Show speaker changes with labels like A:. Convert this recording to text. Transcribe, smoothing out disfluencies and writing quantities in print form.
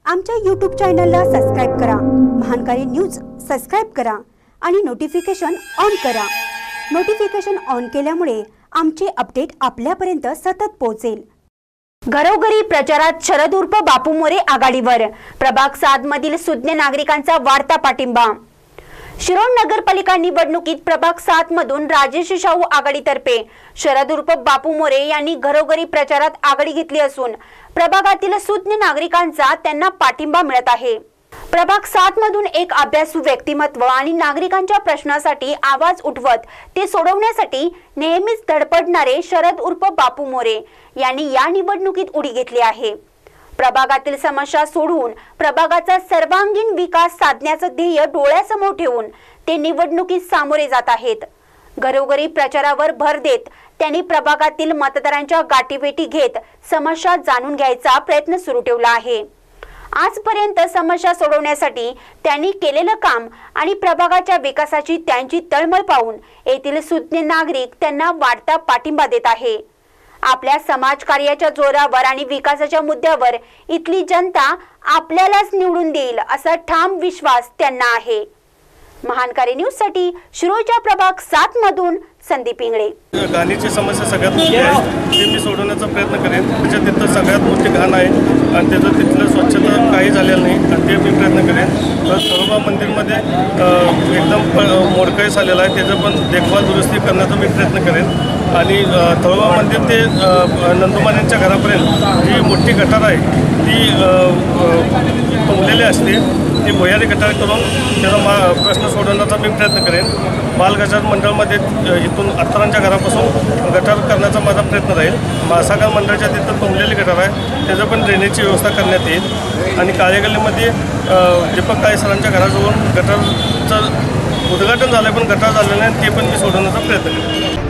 A: आमच्या YouTube चॅनलला subscribe करा। महानकारी न्यूज सबस्क्राइब करा आणि नोटिफिकेशन ऑन करा। नोटिफिकेशन ऑन केल्यामुळे आमचे अपडेट आपल्यापर्यंत सतत पोहोचेल। घरोघरी प्रचारात शरद उर्फ बापू मोरे आघाडीवर, प्रभाग 7 मधील सुज्ञ नागरिकांचा वाढता पाठिंबा। शिरोळ नगरपालिका निवडणुकीत प्रभाग 7 मधून राजेश शाहू आघाडीतर्फे शरद उर्फ बापू मोरे यांनी घरोघरी प्रचारात आघाडी घेतली असून प्रभागातील सुज्ञ नागरिकांचा त्यांना पाठिंबा मिळत आहे। प्रभाग 7 मधून एक अभ्यासू व्यक्तिमत्व आणि नागरिकांच्या प्रश्नासाठी आवाज उठवत ते सोडवण्यासाठी नेहमीच धडपडणारे शरद उर्फ बापू मोरे यांनी या निवडणुकीत उडी घेतली आहे। प्रभागातील समस्या सोडवून प्रभागाचा सर्वांगीण विकास साधण्याचे ध्येय डोळ्यासमोर ठेवून ते निवडणुकीत सामोरे जात आहेत। घरोघरी प्रचारावर भर देत त्यांनी प्रभागातील मतदारांच्या गाठीभेटी घेत समस्या जाणून घ्यायचा प्रयत्न सुरू ठेवला आहे। आजपर्यंत समस्या सोडवण्यासाठी त्यांनी केलेलं काम आणि प्रभागाच्या विकासाची त्यांची तळमळ पाहून येथील सुज्ञ नागरिक त्यांना वाढता पाठिंबा देत आहे। आपल्या समाजकार्याच्या जोरावर आणि विकासाच्या मुद्द्यावर इथली जनता आपल्यालाच निवडून देईल असा ठाम विश्वास त्यांना आहे। महानकारी न्यूज साठी शिरोळच्या प्रभाग 7 मधून संदीप इंगळे।
B: घाणीची समस्या सगळ्यात मोठी आहे, ते मी सोडवण्याचा प्रयत्न करेन। त्याच्या तिथं सगळ्यात मोठी घाण आहे आणि त्याचं तिथलं स्वच्छता काही झालेलं नाही आणि ते मी प्रयत्न करेन। तर थळोबा मंदिरमध्ये एकदम मोडकळीस आलेला आहे, त्याचं पण देखभाल दुरुस्ती करण्याचा मी प्रयत्न करेन। आणि थळोबा मंदिर ते नंदुमान्यांच्या घरापर्यंत जी मोठी गटार आहे ती तुंबलेली असते, ती भुयारी गटार करून त्याचा प्रश्न सोडवण्याचा मी प्रयत्न करेन। बालगटार मंडळामध्ये इथून अत्तरांच्या घरापासून गटार करण्याचा माझा प्रयत्न राहील। महासागर मंडळाच्या तिथं तुंबलेली गटार आहे, त्याचं पण ड्रेनेजची व्यवस्था करण्यात येईल। आणि काळेगल्लीमध्ये दीपक काळे सरांच्या घराजवळ गटारचं उद्घाटन झालं पण गटार झालेलं नाही, ते पण मी सोडवण्याचा प्रयत्न करेन।